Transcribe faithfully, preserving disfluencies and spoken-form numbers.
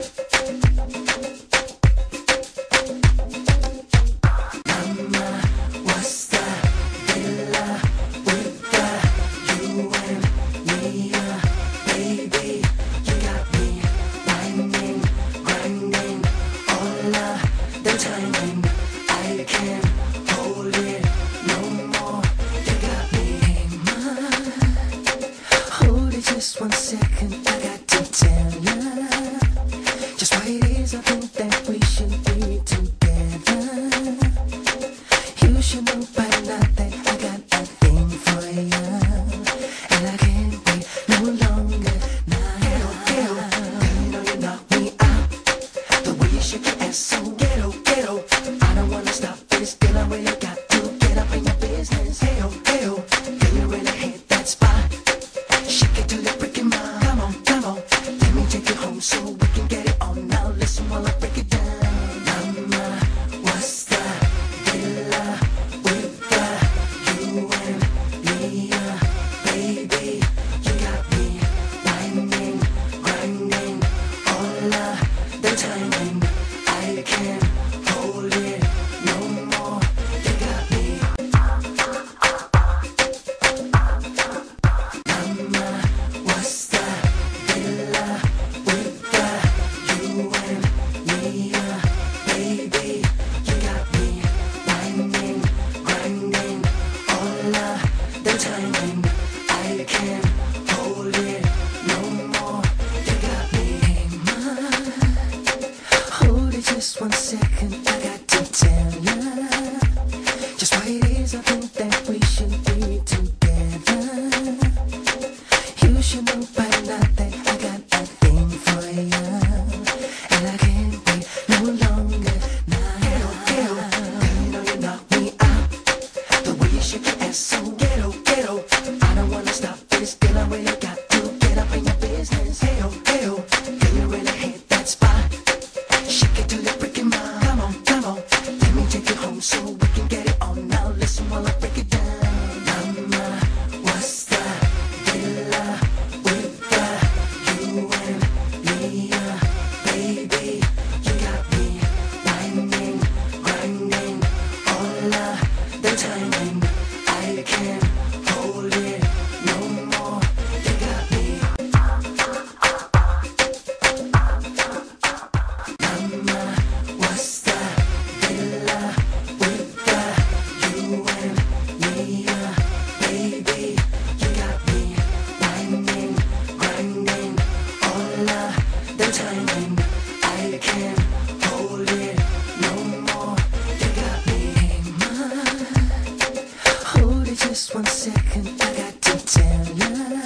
Just one second, I got to tell ya just what it is I think that we should be together. You should know by now that I got a thing for ya, and I can't wait no longer. Now, ghetto, ghetto, you know you knock me out. The way you shake your ass so ghetto, ghetto. I don't wanna stop, but it's still I really got to get up in your business. Ghetto, ghetto, can you really hit that spot? Shake it to the breaking mouth. Come on, come on. Let me take you home so we can get it on. Now listen while I break it down. Mama, what's the deal with the you and me? Uh, baby, you got me whining, grinding all uh, the time, and I can't hold it no more. You got me. Mama, what's the deal with the you and me? Uh, baby, you got me whining, grinding all uh, the time, and I can't hold it no more. You got me. Hey, ma, hold it just one second. I got to tell ya just what it is I think that we should be together. You should know by now that I got a thing for ya, and I can't wait no longer. Now, ghetto, ghetto, you know you knock me out. The way you shake your ass so ghetto, ghetto. I don't wanna stop, but it's still I really got to get up in your business. Ghetto, ghetto, can you really hit that spot? Shake it to the breaking mouth. Come on, come on, let me take you home so we can get it on. Now listen while I break it down. Mama, what's the deal with the you and me? Uh, baby, you got me whining, grinding all uh, the time, and I can't hold it no more. You got me. Mama, what's the deal with the you and me? Uh, baby, you got me whining, grinding all uh, the time, and I can't hold it no more. You got me. Hey, ma, hold it just one second. I got to tell ya